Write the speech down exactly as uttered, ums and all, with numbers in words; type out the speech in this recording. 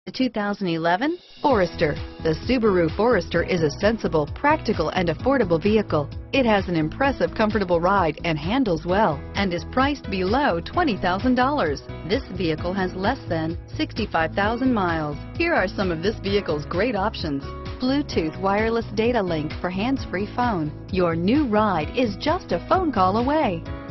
The two thousand eleven Forester. The Subaru Forester is a sensible, practical, and affordable vehicle. It has an impressive, comfortable ride and handles well, and is priced below twenty thousand dollars. This vehicle has less than sixty-five thousand miles. Here are some of this vehicle's great options: Bluetooth wireless data link for hands-free phone. Your new ride is just a phone call away.